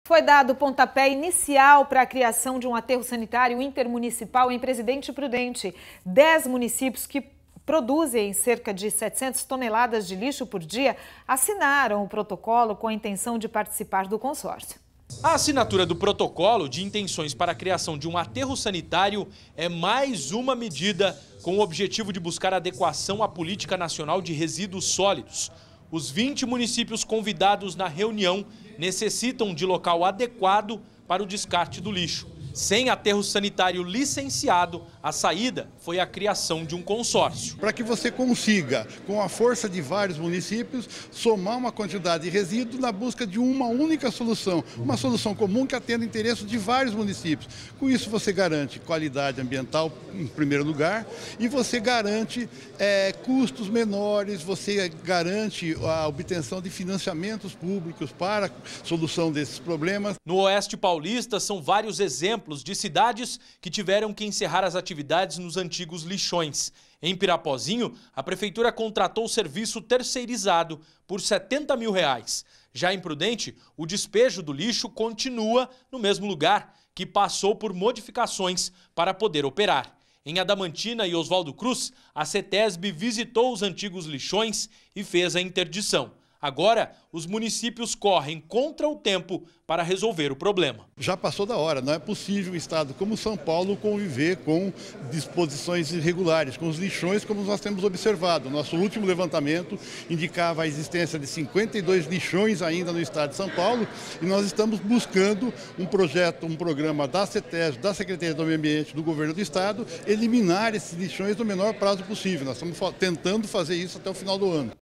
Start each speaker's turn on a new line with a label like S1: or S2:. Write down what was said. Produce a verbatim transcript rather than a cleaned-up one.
S1: Foi dado o pontapé inicial para a criação de um aterro sanitário intermunicipal em Presidente Prudente. Dez municípios que produzem cerca de setecentas toneladas de lixo por dia assinaram o protocolo com a intenção de participar do consórcio.
S2: A assinatura do protocolo de intenções para a criação de um aterro sanitário é mais uma medida com o objetivo de buscar adequação à Política Nacional de Resíduos Sólidos. Os vinte municípios convidados na reunião necessitam de local adequado para o descarte do lixo. Sem aterro sanitário licenciado, a saída foi a criação de um consórcio.
S3: Para que você consiga, com a força de vários municípios, somar uma quantidade de resíduos na busca de uma única solução, uma solução comum que atenda o interesse de vários municípios. Com isso você garante qualidade ambiental em primeiro lugar e você garante é, custos menores, você garante a obtenção de financiamentos públicos para a solução desses problemas.
S2: No Oeste Paulista são vários exemplos de cidades que tiveram que encerrar as atividades nos antigos lixões. Em Pirapozinho, a prefeitura contratou o serviço terceirizado por setenta mil reais. Já em Prudente, o despejo do lixo continua no mesmo lugar, que passou por modificações para poder operar. Em Adamantina e Oswaldo Cruz, a CETESB visitou os antigos lixões e fez a interdição. Agora, os municípios correm contra o tempo para resolver o problema.
S3: Já passou da hora, não é possível um estado como São Paulo conviver com disposições irregulares, com os lixões como nós temos observado. Nosso último levantamento indicava a existência de cinquenta e dois lixões ainda no estado de São Paulo e nós estamos buscando um projeto, um programa da CETESB, da Secretaria do Meio Ambiente, do Governo do Estado, eliminar esses lixões no menor prazo possível. Nós estamos tentando fazer isso até o final do ano.